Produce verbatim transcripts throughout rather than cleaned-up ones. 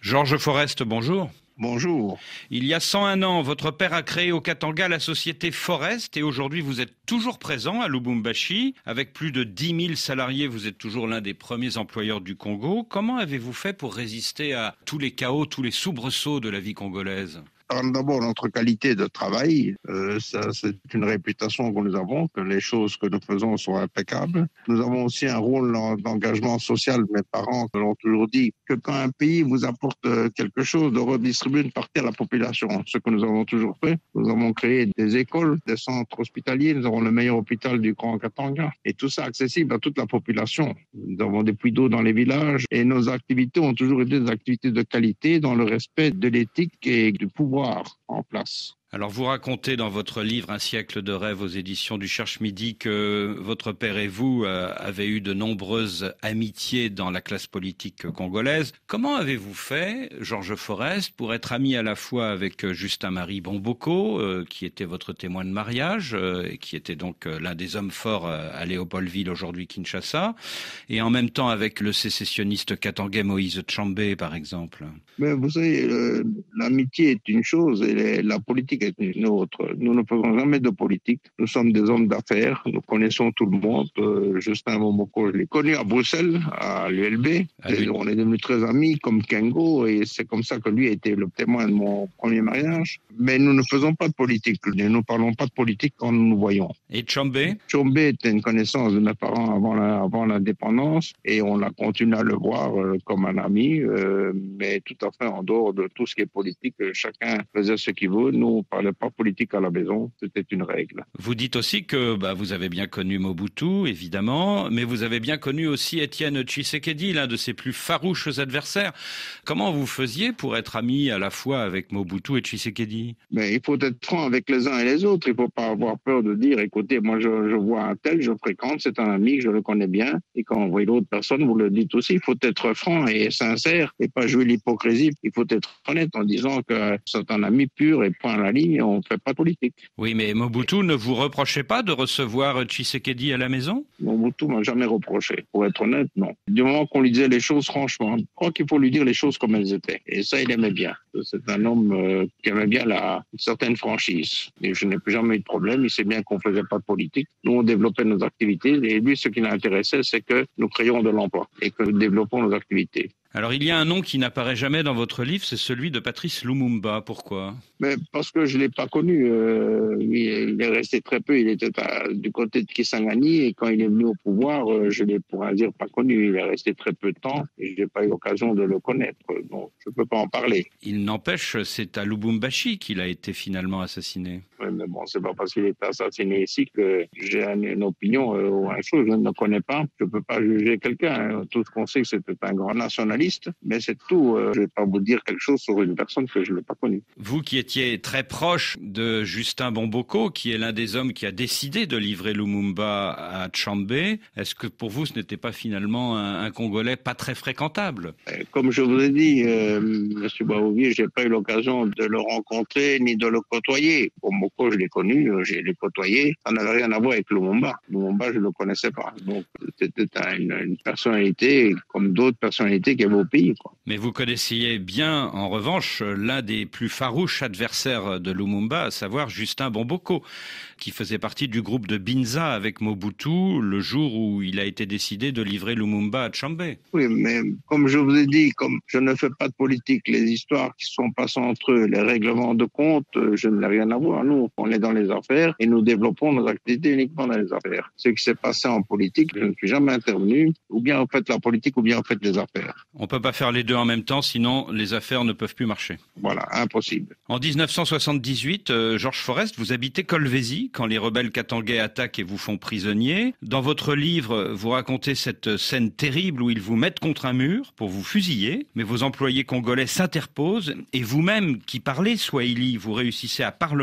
Georges Forest, bonjour. Bonjour. Il y a cent un ans, votre père a créé au Katanga la société Forest et aujourd'hui vous êtes toujours présent à Lubumbashi. Avec plus de dix mille salariés, vous êtes toujours l'un des premiers employeurs du Congo. Comment avez-vous fait pour résister à tous les chaos, tous les soubresauts de la vie congolaise ? Alors, d'abord, notre qualité de travail, euh, ça, c'est une réputation que nous avons, que les choses que nous faisons sont impeccables. Nous avons aussi un rôle d'engagement social. Mes parents l'ont toujours dit que quand un pays vous apporte quelque chose, de redistribuer une partie à la population. Ce que nous avons toujours fait. Nous avons créé des écoles, des centres hospitaliers. Nous avons le meilleur hôpital du Grand Katanga. Et tout ça accessible à toute la population. Nous avons des puits d'eau dans les villages. Et nos activités ont toujours été des activités de qualité dans le respect de l'éthique et du pouvoir en place. Alors vous racontez dans votre livre Un siècle de rêve aux éditions du Cherche-Midi que votre père et vous euh, avez eu de nombreuses amitiés dans la classe politique congolaise. Comment avez-vous fait, Georges Forest, pour être ami à la fois avec Justin-Marie Bomboko, euh, qui était votre témoin de mariage, euh, et qui était donc euh, l'un des hommes forts euh, à Léopoldville, aujourd'hui Kinshasa, et en même temps avec le sécessionniste katangais Moïse Tshombe, par exemple? Mais vous savez, euh, l'amitié est une chose et les, la politique est une autre. Nous ne faisons jamais de politique. Nous sommes des hommes d'affaires. Nous connaissons tout le monde. Euh, Justin Bomboko, je l'ai connu à Bruxelles, à l'U L B. Ah oui. On est devenus très amis, comme Kengo, et c'est comme ça que lui a été le témoin de mon premier mariage. Mais nous ne faisons pas de politique. Nous ne parlons pas de politique quand nous nous voyons. Et Tshombe? Tshombe était une connaissance de mes parents avant, la, avant l'indépendance, et on a continué à le voir euh, comme un ami, euh, mais tout à fait en dehors de tout ce qui est politique. Chacun faisait ce qu'il veut. Nous, on ne parlait pas politique à la maison. C'était une règle. Vous dites aussi que bah, vous avez bien connu Mobutu, évidemment, mais vous avez bien connu aussi Étienne Tshisekedi, l'un de ses plus farouches adversaires. Comment vous faisiez pour être ami à la fois avec Mobutu et Tshisekedi? Mais il faut être franc avec les uns et les autres. Il ne faut pas avoir peur de dire, écoutez, moi je, je vois un tel, je fréquente, c'est un ami, je le connais bien. Et quand vous voyez l'autre personne, vous le dites aussi. Il faut être franc et sincère et pas jouer l'hypocrisie. Il faut être honnête en disant que c'est un ami pur et point à la ligne, on ne fait pas de politique. Oui, mais Mobutu ne vous reprochait pas de recevoir Tshisekedi à la maison? Mobutu m'a jamais reproché. Pour être honnête, non. Du moment qu'on lui disait les choses franchement, je crois qu'il faut lui dire les choses comme elles étaient. Et ça, il aimait bien. C'est un homme euh, qui aimait bien la, une certaine franchise. Et je n'ai plus jamais eu de problème. Il sait bien qu'on ne faisait pas de politique. Nous, on développait nos activités. Et lui, ce qui l'intéressait, c'est que nous créions de l'emploi et que nous développons nos activités. Alors, il y a un nom qui n'apparaît jamais dans votre livre, c'est celui de Patrice Lumumba. Pourquoi? Mais parce que je ne l'ai pas connu. Euh, lui, il est resté très peu. Il était à, du côté de Kisangani et quand il est venu au pouvoir, euh, je ne l'ai, pour ainsi dire, pas connu. Il est resté très peu de temps et je n'ai pas eu l'occasion de le connaître. Donc, je ne peux pas en parler. Il n'empêche, c'est à Lubumbashi qu'il a été finalement assassiné. Oui, mais bon, c'est pas parce qu'il est assassiné ici que j'ai une opinion euh, ou un chose. Je ne le connais pas. Je ne peux pas juger quelqu'un. Tout ce qu'on sait, c'est que c'était un grand nationaliste. Mais c'est tout. Euh, je ne vais pas vous dire quelque chose sur une personne que je ne l'ai pas connue. Vous qui étiez très proche de Justin Bomboko, qui est l'un des hommes qui a décidé de livrer Lumumba à Tshombe, est-ce que pour vous, ce n'était pas finalement un, un Congolais pas très fréquentable? Comme je vous ai dit, euh, M. Baouvier, je n'ai pas eu l'occasion de le rencontrer ni de le côtoyer. Bomboko, je l'ai connu, je l'ai côtoyé. Ça n'avait rien à voir avec Lumumba. Lumumba, je ne le connaissais pas. Donc, c'était une, une personnalité comme d'autres personnalités qui avaient au pays, quoi. Mais vous connaissiez bien, en revanche, l'un des plus farouches adversaires de Lumumba, à savoir Justin Bomboko, qui faisait partie du groupe de Binza avec Mobutu le jour où il a été décidé de livrer Lumumba à Tshombe. Oui, mais comme je vous ai dit, comme je ne fais pas de politique, les histoires qui sont passées entre eux, les règlements de compte, je n'ai rien à voir. Nous, on est dans les affaires et nous développons nos activités uniquement dans les affaires. Ce qui s'est passé en politique, je ne suis jamais intervenu. Ou bien vous faites la politique ou bien vous faites les affaires. On ne peut pas faire les deux en même temps, sinon les affaires ne peuvent plus marcher. Voilà, impossible. En dix-neuf cent soixante-dix-huit, euh, Georges Forest, vous habitez Kolwezi quand les rebelles katangais attaquent et vous font prisonnier. Dans votre livre, vous racontez cette scène terrible où ils vous mettent contre un mur pour vous fusiller, mais vos employés congolais s'interposent et vous-même, qui parlez swahili, vous réussissez à parlementer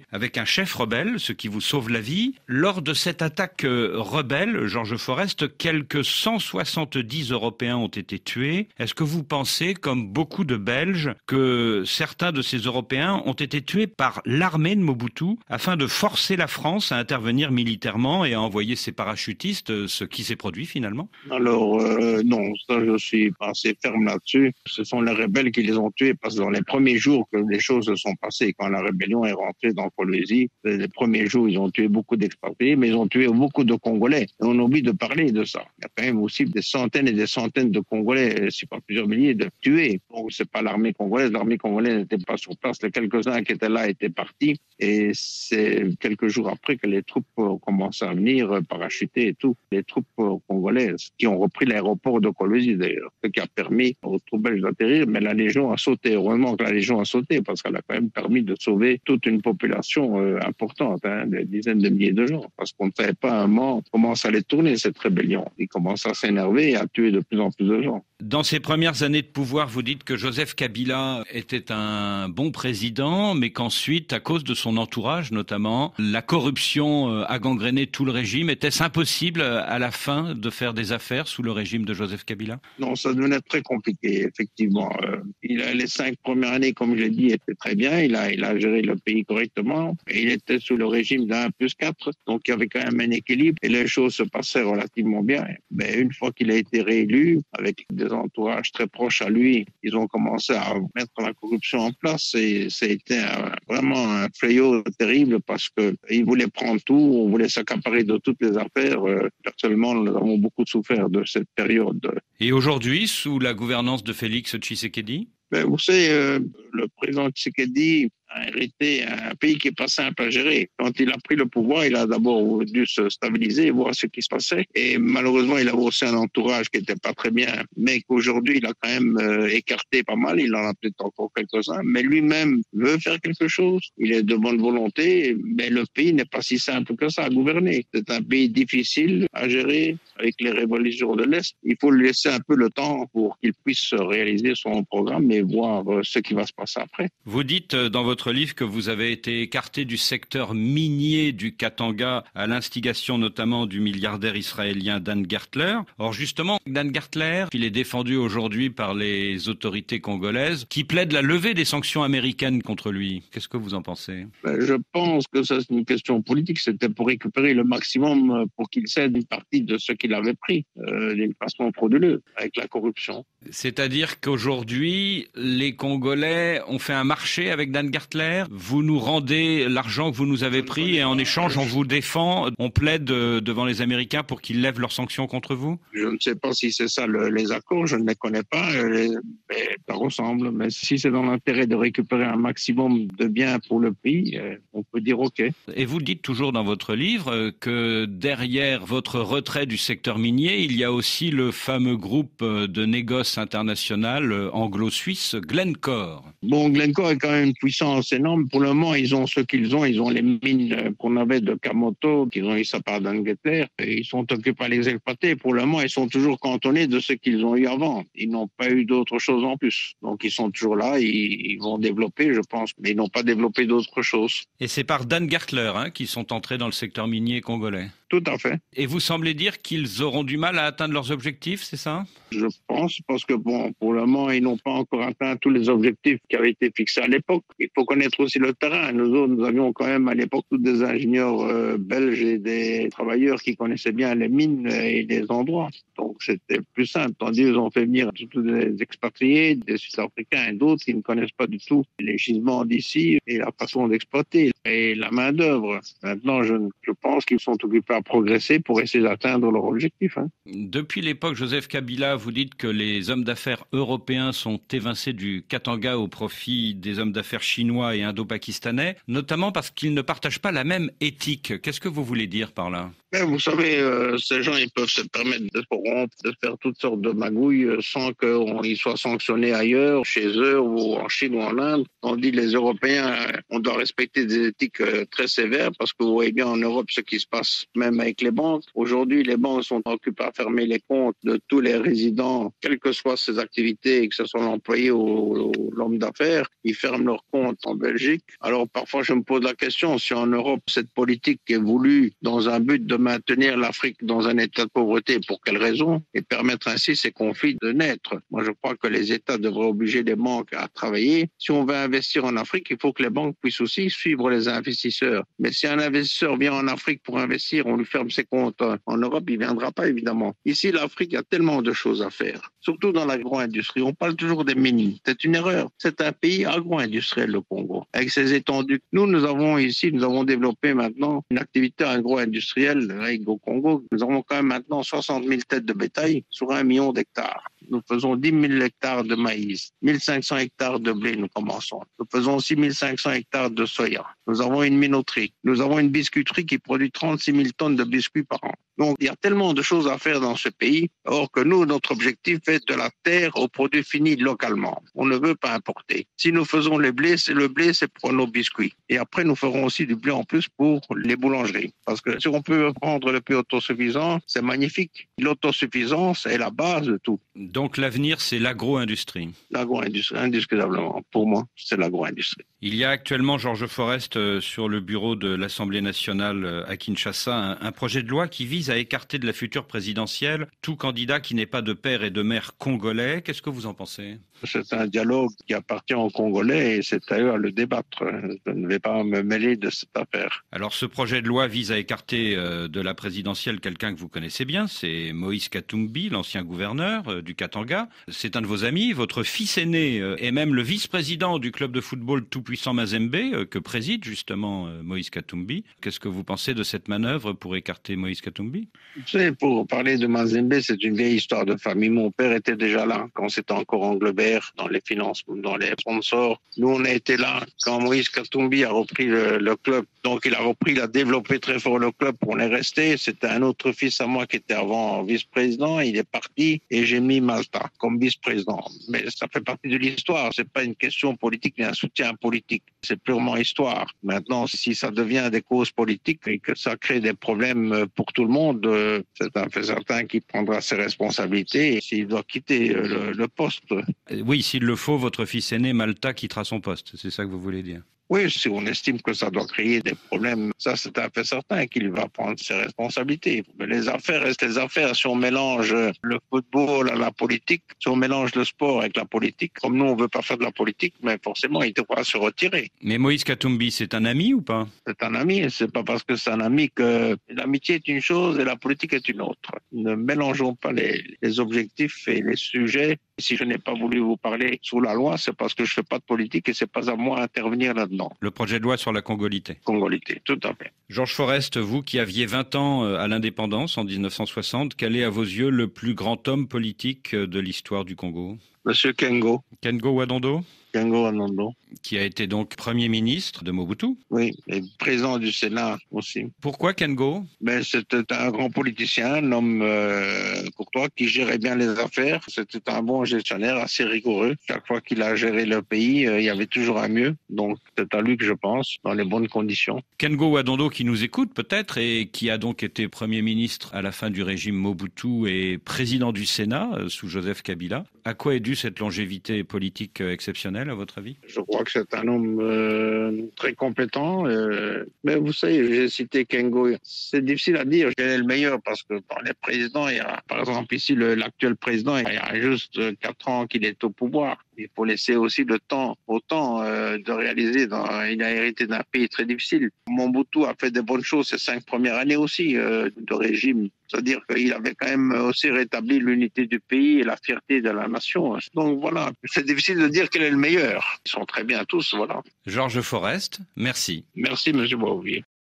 avec un chef rebelle, ce qui vous sauve la vie. Lors de cette attaque rebelle, Georges Forest, quelques cent soixante-dix Européens ont été tués. Est-ce que vous pensez, comme beaucoup de Belges, que certains de ces Européens ont été tués par l'armée de Mobutu afin de forcer la France à intervenir militairement et à envoyer ses parachutistes, ce qui s'est produit finalement? Alors euh, non, ça je suis assez ferme là-dessus. Ce sont les rebelles qui les ont tués parce que dans les premiers jours que les choses se sont passées, quand la rébellion est rentrée dans Kolwezi, les premiers jours ils ont tué beaucoup d'expatriés, mais ils ont tué beaucoup de Congolais. Et on oublie de parler de ça. Il y a quand même aussi des centaines et des centaines de Congolais, si pas plusieurs milliers, de tués. Donc c'est pas l'armée congolaise, l'armée congolaise n'était pas sur place. Les quelques-uns qui étaient là étaient partis. Et c'est quelques jours après que les troupes ont commencé à venir parachuter et tout. Les troupes congolaises qui ont repris l'aéroport de Kolwezi d'ailleurs, ce qui a permis aux troupes belges d'atterrir. Mais la Légion a sauté. Heureusement que la Légion a sauté parce qu'elle a quand même permis de sauver toute une population euh, importante, hein, des dizaines de milliers de gens. Parce qu'on ne savait pas à un moment comment ça allait tourner cette rébellion. Ils commencent à s'énerver et à tuer de plus en plus de gens. Dans ces premières années de pouvoir, vous dites que Joseph Kabila était un bon président, mais qu'ensuite, à cause de son entourage notamment, la corruption a gangréné tout le régime. Était-ce impossible à la fin de faire des affaires sous le régime de Joseph Kabila? Non, ça devenait très compliqué, effectivement. Euh, il a, les cinq premières années, comme je l'ai dit, étaient très bien. Il a, il a géré le pays correctement. Et il était sous le régime d'un plus quatre, donc il y avait quand même un équilibre et les choses se passaient relativement bien. Mais une fois qu'il a été réélu, avec des entourages très proches à lui, ils ont commencé à mettre la corruption en place et ça a été un, vraiment un fléau terrible parce qu'ils voulaient prendre tout, on voulait s'accaparer de toutes les affaires. Personnellement, nous avons beaucoup souffert de cette période. Et aujourd'hui, sous la gouvernance de Félix Tshisekedi? Ben, vous savez, euh, le président Tshisekedi a hérité un pays qui n'est pas simple à gérer. Quand il a pris le pouvoir, il a d'abord dû se stabiliser, voir ce qui se passait. Et malheureusement, il avait aussi un entourage qui n'était pas très bien, mais qu'aujourd'hui, il a quand même euh, écarté pas mal. Il en a peut-être encore quelques-uns, mais lui-même veut faire quelque chose. Il est de bonne volonté, mais le pays n'est pas si simple que ça à gouverner. C'est un pays difficile à gérer avec les révolutions de l'Est. Il faut lui laisser un peu le temps pour qu'il puisse réaliser son programme et voir ce qui va se passer après. Vous dites dans votre livre que vous avez été écarté du secteur minier du Katanga à l'instigation notamment du milliardaire israélien Dan Gertler. Or justement, Dan Gertler, il est défendu aujourd'hui par les autorités congolaises qui plaident la levée des sanctions américaines contre lui. Qu'est-ce que vous en pensez? Je pense que ça c'est une question politique. C'était pour récupérer le maximum pour qu'il cède une partie de ce qu'il avait pris euh, d'une façon frauduleuse avec la corruption. C'est-à-dire qu'aujourd'hui, les Congolais ont fait un marché avec Dan Gertler. Vous nous rendez l'argent que vous nous avez pris et en échange, on vous défend. On plaide devant les Américains pour qu'ils lèvent leurs sanctions contre vous? Je ne sais pas si c'est ça le, les accords, je ne les connais pas, les, mais ça ressemble. Mais si c'est dans l'intérêt de récupérer un maximum de biens pour le pays, on peut dire OK. Et vous dites toujours dans votre livre que derrière votre retrait du secteur minier, il y a aussi le fameux groupe de négoce international anglo-suisse, Glencore. Bon, Glencore est quand même une puissance énorme. Pour le moment, ils ont ce qu'ils ont. Ils ont les mines qu'on avait de Kamoto, qu'ils ont eu ça par Dan Gertler. Ils sont occupés à les exploiter. Pour le moment, ils sont toujours cantonnés de ce qu'ils ont eu avant. Ils n'ont pas eu d'autre chose en plus. Donc, ils sont toujours là. Ils, ils vont développer, je pense, mais ils n'ont pas développé d'autre chose. Et c'est par Dan Gertler hein, qu'ils sont entrés dans le secteur minier congolais. Tout à fait. Et vous semblez dire qu'ils auront du mal à atteindre leurs objectifs, c'est ça? Je pense, parce que bon, pour le moment, ils n'ont pas encore atteint tous les objectifs qui avaient été fixés à l'époque. Il faut connaître aussi le terrain. Nous autres, nous avions quand même à l'époque tous des ingénieurs euh, belges et des travailleurs qui connaissaient bien les mines et les endroits. Donc c'était plus simple. Tandis qu'ils ont fait venir tous des expatriés, des Sud-Africains et d'autres qui ne connaissent pas du tout les gisements d'ici et la façon d'exploiter et la main d'œuvre. Maintenant, je, je pense qu'ils sont occupés à progresser pour essayer d'atteindre leur objectif. Hein. Depuis l'époque Joseph Kabila, vous dites que les hommes d'affaires européens sont évincés du Katanga au profit des hommes d'affaires chinois et indo-pakistanais, notamment parce qu'ils ne partagent pas la même éthique. Qu'est-ce que vous voulez dire par là? Mais vous savez, euh, ces gens, ils peuvent se permettre de se corrompre, de faire toutes sortes de magouilles euh, sans qu'ils soient sanctionnés ailleurs, chez eux ou en Chine ou en Inde. On dit les Européens, euh, on doit respecter des éthiques euh, très sévères parce que vous voyez bien en Europe ce qui se passe même avec les banques. Aujourd'hui, les banques sont occupées à fermer les comptes de tous les résidents, quelles que soient ses activités, que ce soit l'employé ou, ou l'homme d'affaires. Ils ferment leurs comptes en Belgique. Alors parfois, je me pose la question, si en Europe, cette politique est voulue dans un but de maintenir l'Afrique dans un état de pauvreté, pour quelles raisons? Et permettre ainsi ces conflits de naître. Moi, je crois que les États devraient obliger les banques à travailler. Si on veut investir en Afrique, il faut que les banques puissent aussi suivre les investisseurs. Mais si un investisseur vient en Afrique pour investir, on lui ferme ses comptes en Europe, il ne viendra pas, évidemment. Ici, l'Afrique a tellement de choses à faire, surtout dans l'agro-industrie. On parle toujours des mines. C'est une erreur. C'est un pays agro-industriel, le Congo, avec ses étendues. Nous, nous avons ici, nous avons développé maintenant une activité agro-industrielle avec au Congo. Nous avons quand même maintenant soixante mille têtes de bétail sur un million d'hectares. Nous faisons dix mille hectares de maïs, mille cinq cents hectares de blé, nous commençons. Nous faisons aussi mille cinq cents hectares de soya. Nous avons une minoterie. Nous avons une biscuiterie qui produit trente-six mille tonnes de biscuits par an. Donc, il y a tellement de choses à faire dans ce pays, or que nous, notre objectif est de la terre au produit fini localement. On ne veut pas importer. Si nous faisons le blé, c'est le blé, c'est pour nos biscuits. Et après, nous ferons aussi du blé en plus pour les boulangeries. Parce que si on peut prendre le pays autosuffisant, c'est magnifique. L'autosuffisance est la base de tout. Donc l'avenir, c'est l'agro-industrie. L'agro-industrie, indiscutablement. Pour moi, c'est l'agro-industrie. Il y a actuellement, Georges Forest, euh, sur le bureau de l'Assemblée nationale euh, à Kinshasa, un, un projet de loi qui vise à écarter de la future présidentielle tout candidat qui n'est pas de père et de mère congolais. Qu'est-ce que vous en pensez? C'est un dialogue qui appartient aux Congolais et c'est à eux à le débattre. Je ne vais pas me mêler de cette affaire. Alors ce projet de loi vise à écarter euh, de la présidentielle quelqu'un que vous connaissez bien, c'est Moïse Katumbi, l'ancien gouverneur euh, du Katanga. C'est un de vos amis, votre fils aîné euh, est même le vice-président du club de football tout-puissant Mazembe, euh, que préside justement euh, Moïse Katumbi. Qu'est-ce que vous pensez de cette manœuvre pour écarter Moïse Katumbi? Vous savez, pour parler de Mazembe, c'est une vieille histoire de famille. Mon père était déjà là quand c'était encore englobé dans les finances, dans les sponsors. Nous, on a été là quand Moïse Katumbi a repris le, le club. Donc, il a repris, il a développé très fort le club. On est resté. C'était un autre fils à moi qui était avant vice-président. Il est parti et j'ai mis Malta comme vice-président. Mais ça fait partie de l'histoire. C'est pas une question politique ni un soutien politique. C'est purement histoire. Maintenant, si ça devient des causes politiques et que ça crée des problèmes pour tout le monde, c'est un fait certain qui prendra ses responsabilités et s'il doit quitter le, le poste. Oui, s'il le faut, votre fils aîné, Malta, quittera son poste. C'est ça que vous voulez dire? Oui, si on estime que ça doit créer des problèmes, ça c'est un fait certain qu'il va prendre ses responsabilités. Mais les affaires restent les affaires. Si on mélange le football à la politique, si on mélange le sport avec la politique, comme nous on veut pas faire de la politique, mais forcément il devra se retirer. Mais Moïse Katumbi, c'est un ami ou pas? C'est un ami, et c'est pas parce que c'est un ami que l'amitié est une chose et la politique est une autre. Ne mélangeons pas les, les objectifs et les sujets. Si je n'ai pas voulu vous parler sous la loi, c'est parce que je fais pas de politique et c'est pas à moi d'intervenir là-dedans. Le projet de loi sur la congolité. Congolité, tout à fait. Georges Forest, vous qui aviez vingt ans à l'indépendance en dix-neuf cent soixante, quel est à vos yeux le plus grand homme politique de l'histoire du Congo? Monsieur Kengo. Kengo Wadondo? Kengo Wadondo. Qui a été donc Premier ministre de Mobutu. Oui, et président du Sénat aussi. Pourquoi Kengo? Ben, c'était un grand politicien, un homme euh, courtois qui gérait bien les affaires. C'était un bon gestionnaire, assez rigoureux. Chaque fois qu'il a géré le pays, euh, il y avait toujours un mieux. Donc c'est à lui que je pense, dans les bonnes conditions. Kengo Wadondo qui nous écoute peut-être et qui a donc été Premier ministre à la fin du régime Mobutu et président du Sénat euh, sous Joseph Kabila. À quoi est due cette longévité politique euh, exceptionnelle à votre avis? Je crois que c'est un homme euh, très compétent. Euh, mais vous savez, j'ai cité Kengo. C'est difficile à dire quel est le meilleur parce que dans les présidents, il y a, par exemple ici, le, l'actuel président, il y a juste quatre ans qu'il est au pouvoir. Il faut laisser aussi le temps au temps euh, de réaliser. Dans, il a hérité d'un pays très difficile. Mobutu a fait de bonnes choses ces cinq premières années aussi euh, de régime. C'est-à-dire qu'il avait quand même aussi rétabli l'unité du pays et la fierté de la nation. Donc voilà, c'est difficile de dire quel est le meilleur. Ils sont très bien tous, voilà. Georges Forest, merci. Merci, monsieur Bouvier.